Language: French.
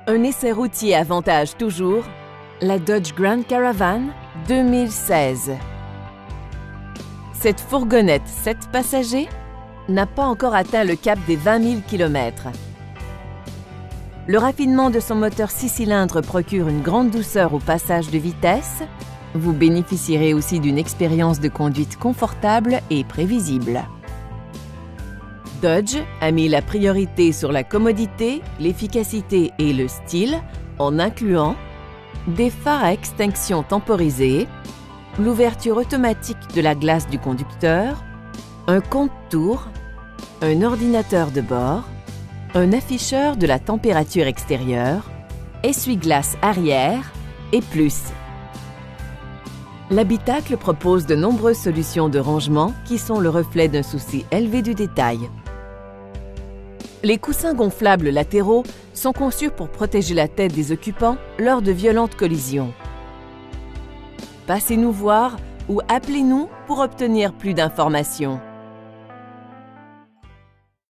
Un essai routier avantage toujours la Dodge Grand Caravan 2016. Cette fourgonnette 7 passagers n'a pas encore atteint le cap des 20 000 km. Le raffinement de son moteur 6 cylindres procure une grande douceur au passage de vitesse. Vous bénéficierez aussi d'une expérience de conduite confortable et prévisible. Dodge a mis la priorité sur la commodité, l'efficacité et le style en incluant des phares à extinction temporisés, l'ouverture automatique de la glace du conducteur, un compte-tours, un ordinateur de bord, un afficheur de la température extérieure, essuie-glace arrière et plus. L'habitacle propose de nombreuses solutions de rangement qui sont le reflet d'un souci élevé du détail. Les coussins gonflables latéraux sont conçus pour protéger la tête des occupants lors de violentes collisions. Passez nous voir ou appelez-nous pour obtenir plus d'informations.